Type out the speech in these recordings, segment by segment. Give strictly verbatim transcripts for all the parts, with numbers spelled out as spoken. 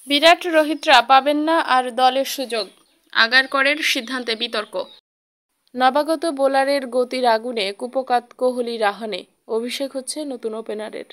বিরাট রোহিতরা পাবেন না আর দলের সুযোগ, আগারকরের সিদ্ধান্তে বিতর্ক। নবাগত বোলারের গতির আগুনে কুপোকাত কোহলি রাহানে অভিষেক হচ্ছে নতুন ওপেনারের।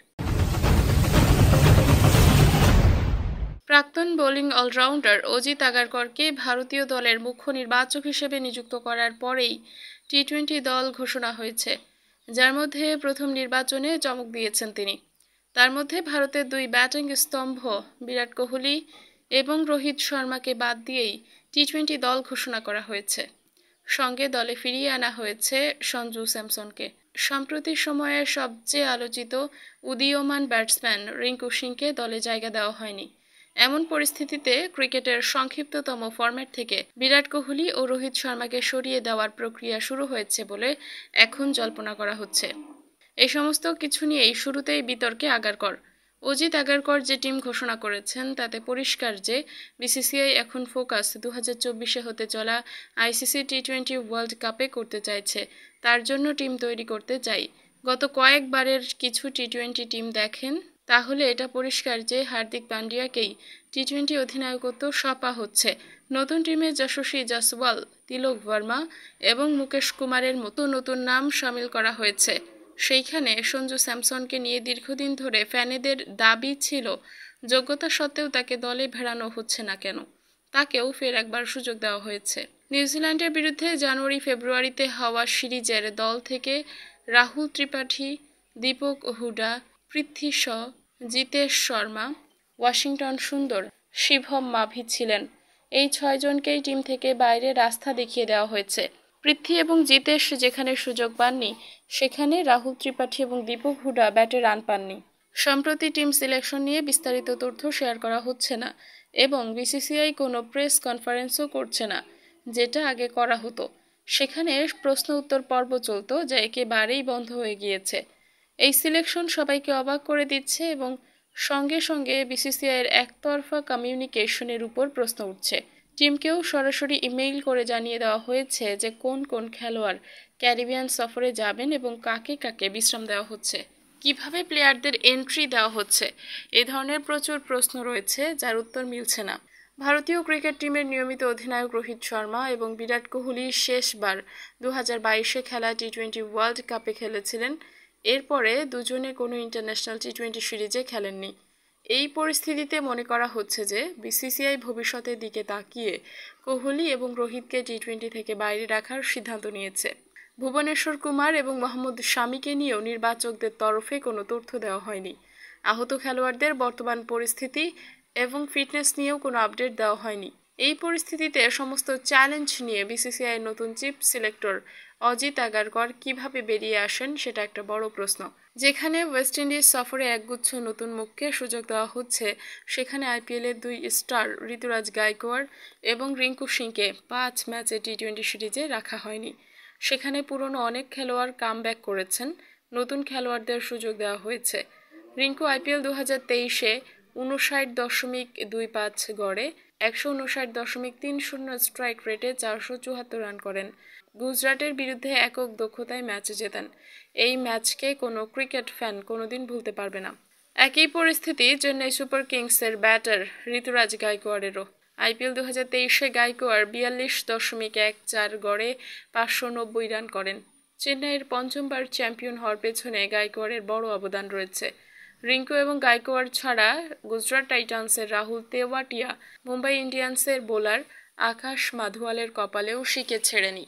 প্রাক্তন বোলিং অলরাউন্ডার অজিত আগারকরকে ভারতীয় দলের মুখ্য নির্বাচক হিসেবে নিযুক্ত করার পরেই টি টোয়েন্টি দল ঘোষণা হয়েছে, যার মধ্যে প্রথম নির্বাচনে চমক দিয়েছেন তিনি। তার মধ্যে ভারতের দুই ব্যাটিং স্তম্ভ বিরাট কোহলি এবং রোহিত শর্মাকে বাদ দিয়েই টি টোয়েন্টি দল ঘোষণা করা হয়েছে। সঙ্গে দলে ফিরিয়ে আনা হয়েছে সঞ্জু স্যামসনকে। সাম্প্রতিক সময়ে সবচেয়ে আলোচিত উদীয়মান ব্যাটসম্যান রিঙ্কু সিংকে দলে জায়গা দেওয়া হয়নি। এমন পরিস্থিতিতে ক্রিকেটের সংক্ষিপ্ততম ফরম্যাট থেকে বিরাট কোহলি ও রোহিত শর্মাকে সরিয়ে দেওয়ার প্রক্রিয়া শুরু হয়েছে বলে এখন জল্পনা করা হচ্ছে। এই সমস্ত কিছু নিয়েই শুরুতেই বিতর্কে আগারকর। অজিত আগারকর যে টিম ঘোষণা করেছেন তাতে পরিষ্কার যে বিসিসিআই এখন ফোকাস দু হাজার চব্বিশে হতে চলা আইসিসি টি টোয়েন্টি ওয়ার্ল্ড কাপে করতে চাইছে, তার জন্য টিম তৈরি করতে চাই। গত কয়েকবারের কিছু টি টোয়েন্টি টিম দেখেন, তাহলে এটা পরিষ্কার যে হার্দিক পান্ডিয়াকেই টি টোয়েন্টি অধিনায়কত্ব সঁপা হচ্ছে। নতুন টিমে যশস্বী জয়সওয়াল, তিলক ভার্মা এবং মুকেশ কুমারের মতো নতুন নাম সামিল করা হয়েছে। সেইখানে সঞ্জু স্যামসনকে নিয়ে দীর্ঘদিন ধরে ফ্যানেদের দাবি ছিল, যোগ্যতা সত্ত্বেও তাকে দলে ভেড়ানো হচ্ছে না কেন। তাকেও ফের একবার সুযোগ দেওয়া হয়েছে। নিউজিল্যান্ডের বিরুদ্ধে জানুয়ারি ফেব্রুয়ারিতে হওয়া সিরিজের দল থেকে রাহুল ত্রিপাঠী, দীপক হুডা, পৃথ্বী শ, জিতেশ শর্মা, ওয়াশিংটন সুন্দর, শিভম মাভি ছিলেন। এই ছয়জনকেই টিম থেকে বাইরে রাস্তা দেখিয়ে দেওয়া হয়েছে। পৃথ্বী এবং জিতেশ যেখানে সুযোগ পাননি, সেখানে রাহুল ত্রিপাঠী এবং দীপক হুডা ব্যাটে রান পাননি। সম্প্রতি টিম সিলেকশন নিয়ে বিস্তারিত তথ্য শেয়ার করা হচ্ছে না এবং বিসিসিআই কোনো প্রেস কনফারেন্সও করছে না, যেটা আগে করা হতো। সেখানে প্রশ্ন উত্তর পর্ব চলত, যা একেবারেই বন্ধ হয়ে গিয়েছে। এই সিলেকশন সবাইকে অবাক করে দিচ্ছে এবং সঙ্গে সঙ্গে বিসিসিআইয়ের একতরফা কমিউনিকেশনের উপর প্রশ্ন উঠছে। টিমকেও সরাসরি ইমেইল করে জানিয়ে দেওয়া হয়েছে যে কোন কোন খেলোয়াড় ক্যারিবিয়ান সফরে যাবেন এবং কাকে কাকে বিশ্রাম দেওয়া হচ্ছে, কিভাবে প্লেয়ারদের এন্ট্রি দেওয়া হচ্ছে। এই ধরনের প্রচুর প্রশ্ন রয়েছে যার উত্তর মিলছে না। ভারতীয় ক্রিকেট টিমের নিয়মিত অধিনায়ক রোহিত শর্মা এবং বিরাট কোহলি শেষবার দু হাজার বাইশে খেলা টি টোয়েন্টি ওয়ার্ল্ড কাপে খেলেছিলেন। এরপরে দুজনে কোনো ইন্টারন্যাশনাল টি টোয়েন্টি সিরিজে খেলেননি। এই পরিস্থিতিতে মনে করা হচ্ছে যে বিসিসিআই ভবিষ্যতের দিকে তাকিয়ে কোহলি এবং রোহিতকে টি টোয়েন্টি থেকে বাইরে রাখার সিদ্ধান্ত নিয়েছে। ভুবনেশ্বর কুমার এবং মোহাম্মদ শামিকে নিয়েও নির্বাচকদের তরফে কোনো তথ্য দেওয়া হয়নি। আহত খেলোয়াড়দের বর্তমান পরিস্থিতি এবং ফিটনেস নিয়েও কোনো আপডেট দেওয়া হয়নি। এই পরিস্থিতিতে সমস্ত চ্যালেঞ্জ নিয়ে বিসিসিআই নতুন চিফ সিলেক্টর অজিত আগারকর কিভাবে বেরিয়ে আসেন সেটা একটা বড় প্রশ্ন। যেখানে ওয়েস্ট ইন্ডিজ সফরে একগুচ্ছ নতুন মুখকে সুযোগ দেওয়া হচ্ছে, সেখানে আইপিএলের দুই স্টার ঋতুরাজ গায়কোয়াড় এবং রিঙ্কু সিংকে পাঁচ ম্যাচে টি টোয়েন্টি সিরিজে রাখা হয়নি। সেখানে পুরনো অনেক খেলোয়াড় কামব্যাক করেছেন, নতুন খেলোয়াড়দের সুযোগ দেওয়া হয়েছে। রিঙ্কু আইপিএল দু হাজার তেইশে উনষাট দশমিক দুই পাঁচ গড়ে একশো উনষাট দশমিক তিন শূন্য স্ট্রাইক রেটে চারশো চুয়াত্তর রান করেন। গুজরাটের বিরুদ্ধে একক দক্ষতায় ম্যাচ জেতেন। এই ম্যাচকে কোনো ক্রিকেট ফ্যান কোনোদিন ভুলতে পারবে না। একই পরিস্থিতি চেন্নাই সুপার কিংসের ব্যাটার ঋতুরাজ গায়কোয়াড়েরও। আইপিএল দু হাজার তেইশে গায়কোয়াড় বিয়াল্লিশ দশমিক এক চার গড়ে পাঁচশো নব্বই রান করেন। চেন্নাইয়ের পঞ্চমবার চ্যাম্পিয়ন হওয়ার পেছনে গায়কোয়াড়ের বড় অবদান রয়েছে। রিঙ্কু এবং গায়কোয়াড় ছাড়া গুজরাট টাইটান্সের রাহুল তেওয়াটিয়া, মুম্বাই ইন্ডিয়ান্সের বোলার আকাশ মাধওয়ালের কপালেও শিকে ছেড়েনি।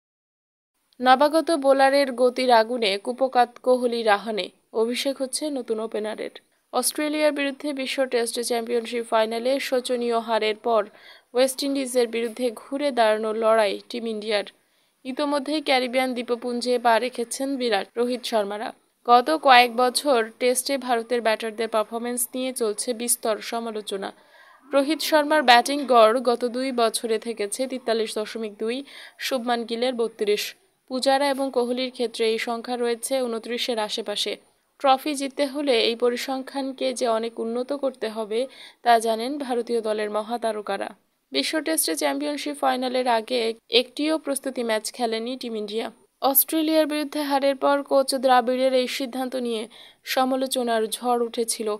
নবাগত বোলারের গতির আগুনে কুপোকাত কোহলি রাহানে অভিষেক হচ্ছে নতুন ওপেনারের। অস্ট্রেলিয়ার বিরুদ্ধে বিশ্ব টেস্ট চ্যাম্পিয়নশিপ ফাইনালে শোচনীয় হারের পর ওয়েস্ট ইন্ডিজের বিরুদ্ধে ঘুরে দাঁড়ানোর লড়াই টিম ইন্ডিয়ার। ইতোমধ্যেই ক্যারিবিয়ান দ্বীপপুঞ্জে পা রেখেছেন বিরাট, রোহিত শর্মারা। গত কয়েক বছর টেস্টে ভারতের ব্যাটারদের পারফরমেন্স নিয়ে চলছে বিস্তর সমালোচনা। রোহিত শর্মার ব্যাটিং গড় গত দুই বছরে থেকেছে তেতাল্লিশ দশমিক দুই, শুভমান গিলের বত্রিশ। পূজারা এবং কোহলির ক্ষেত্রে এই সংখ্যা রয়েছে উনত্রিশের আশেপাশে। ট্রফি জিততে হলে এই পরিসংখ্যানকে যে অনেক উন্নত করতে হবে তা জানেন ভারতীয় দলের মহাতারকারা। বিশ্ব টেস্টে চ্যাম্পিয়নশিপ ফাইনালের আগে একটিও প্রস্তুতি ম্যাচ খেলেনি টিম ইন্ডিয়া। অস্ট্রেলিয়ার বিরুদ্ধে হারের পর কোচ দ্রাবিড়ের এই সিদ্ধান্ত নিয়ে সমালোচনার ঝড় উঠেছিল।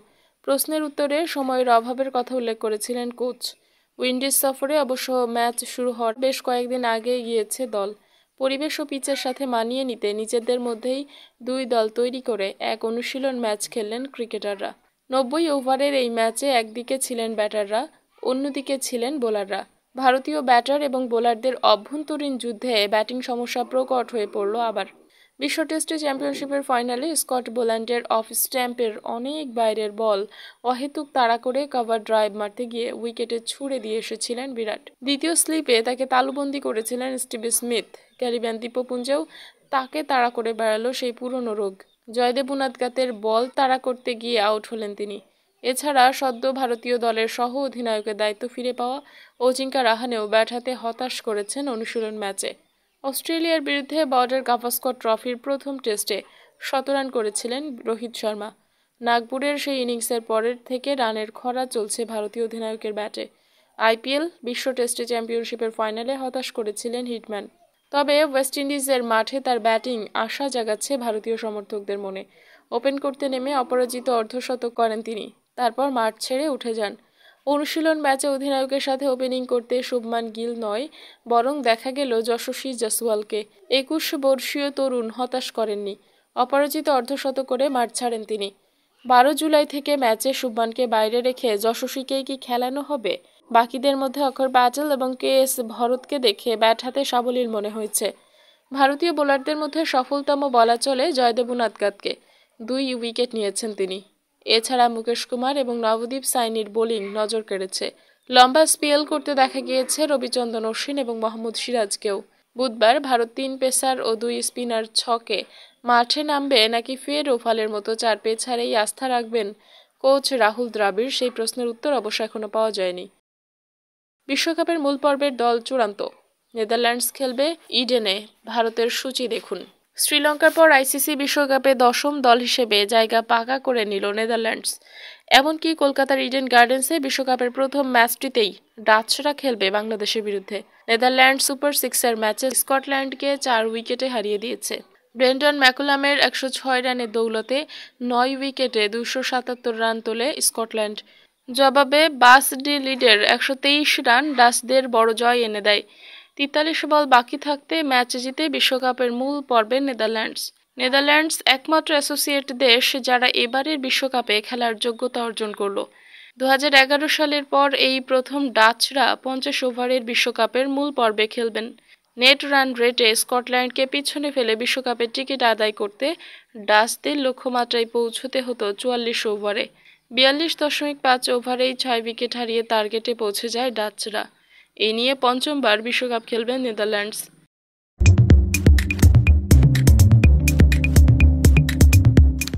প্রশ্নের উত্তরে সময়ের অভাবের কথা উল্লেখ করেছিলেন কোচ। উইন্ডিজ সফরে অবশ্য ম্যাচ শুরু হওয়ার বেশ কয়েকদিন আগে গিয়েছে দল। পরিবেশ ও পিচের সাথে মানিয়ে নিতে নিজেদের মধ্যেই দুই দল তৈরি করে এক অনুশীলন ম্যাচ খেললেন ক্রিকেটাররা। নব্বই ওভারের এই ম্যাচে একদিকে ছিলেন ব্যাটাররা, অন্যদিকে ছিলেন বোলাররা। ভারতীয় ব্যাটার এবং বোলারদের অভ্যন্তরীণ যুদ্ধে ব্যাটিং সমস্যা প্রকট হয়ে পড়ল আবার। বিশ্ব টেস্ট চ্যাম্পিয়নশিপের ফাইনালে স্কট বোল্যান্ডের অফ স্ট্যাম্পের অনেক বাইরের বল অহেতুক তাড়া করে কভার ড্রাইভ মারতে গিয়ে উইকেটে ছুড়ে দিয়ে এসেছিলেন বিরাট। দ্বিতীয় স্লিপে তাকে তালুবন্দী করেছিলেন স্টিভ স্মিথ। ক্যারিবিয়ান দ্বীপপুঞ্জেও তাকে তাড়া করে বেড়ালো সেই পুরনো রোগ। জয়দেব উনাদগাতের বল তাড়া করতে গিয়ে আউট হলেন তিনি। এছাড়া সদ্য ভারতীয় দলের সহ অধিনায়কের দায়িত্ব ফিরে পাওয়া অজিঙ্কা রাহানেও ব্যাট হাতে হতাশ করেছেন অনুশীলন ম্যাচে। অস্ট্রেলিয়ার বিরুদ্ধে বর্ডার গাভাস্কর ট্রফির প্রথম টেস্টে শতরান করেছিলেন রোহিত শর্মা। নাগপুরের সেই ইনিংসের পরের থেকে রানের খরা চলছে ভারতীয় অধিনায়কের ব্যাটে। আইপিএল, বিশ্ব টেস্ট চ্যাম্পিয়নশিপের ফাইনালে হতাশ করেছিলেন হিটম্যান। তবে ওয়েস্ট ইন্ডিজের মাঠে তার ব্যাটিং আশা জাগাচ্ছে ভারতীয় সমর্থকদের মনে। ওপেন করতে নেমে অপরাজিত অর্ধশতক করেন তিনি, তারপর মাঠ ছেড়ে উঠে যান। অনুশীলন ম্যাচে অধিনায়কের সাথে ওপেনিং করতে শুভমান গিল নয়, বরং দেখা গেল যশস্বী জয়সওয়ালকে। একুশ বর্ষীয় তরুণ হতাশ করেননি, অপরাজিত অর্ধশতক করে মাঠ ছাড়েন তিনি। বারো জুলাই থেকে ম্যাচে শুভমানকে বাইরে রেখে যশস্বীকেই কি খেলানো হবে? বাকিদের মধ্যে অক্ষর প্যাটেল এবং কে এস ভরতকে দেখে ব্যাট হাতে সাবলীল মনে হয়েছে। ভারতীয় বোলারদের মধ্যে সফলতম বলা চলে জয়দেব উনাদগাতকে, দুই উইকেট নিয়েছেন তিনি। এছাড়া মুকেশ কুমার এবং নবদীপ সাইনির বোলিং নজর কেড়েছে। লম্বা স্পেল করতে দেখা গিয়েছে রবিচন্দ্রন অশ্বিন এবং মোহাম্মদ সিরাজকেও। বুধবার ভারত তিন পেসার ও দুই স্পিনার ছকে মাঠে নামবে নাকি ফের ওভালের মতো চার পেসারেই আস্থা রাখবেন কোচ রাহুল দ্রাবিড়, সেই প্রশ্নের উত্তর অবশ্য এখনো পাওয়া যায়নি। বিশ্বকাপের মূল পর্বের দল চূড়ান্ত। নেদারল্যান্ডস খেলবে ইডেনে। ভারতের সূচি দেখুন। শ্রীলঙ্কার পর আইসিসি বিশ্বকাপে দশম দল হিসেবে জায়গা পাকা করে নিল নেদারল্যান্ডস। এমনকি কলকাতার ইডেন গার্ডেন্সে বিশ্বকাপের প্রথম ম্যাচটিতেই ডাচরা খেলবে বাংলাদেশের বিরুদ্ধে। নেদারল্যান্ড সুপার সিক্সের ম্যাচে স্কটল্যান্ডকে চার উইকেটে হারিয়ে দিয়েছে। ব্রেন্ডন ম্যাকুলামের একশো ছয় রানের দৌলতে নয় উইকেটে দুশো সাতাত্তর রান তোলে স্কটল্যান্ড। জবাবে বাস ডি লিডের একশো তেইশ রান ডাচদের বড় জয় এনে দেয়। তেতাল্লিশ বল বাকি থাকতে ম্যাচ জিতে বিশ্বকাপের মূল পর্বে নেদারল্যান্ডস। নেদারল্যান্ডস একমাত্র অ্যাসোসিয়েট দেশ যারা এবারের বিশ্বকাপে খেলার যোগ্যতা অর্জন করল। দু হাজার এগারো সালের পর এই প্রথম ডাচরা পঞ্চাশ ওভারের বিশ্বকাপের মূল পর্বে খেলবেন। নেট রান রেটে স্কটল্যান্ডকে পিছনে ফেলে বিশ্বকাপের টিকিট আদায় করতে ডাচদের লক্ষ্যমাত্রায় পৌঁছতে হতো চুয়াল্লিশ ওভারে। বিয়াল্লিশ দশমিক পাঁচ ওভারেই ছয় উইকেট হারিয়ে টার্গেটে পৌঁছে যায় ডাচরা। এই নিয়ে পঞ্চমবার বিশ্বকাপ খেলবেন নেদারল্যান্ডস।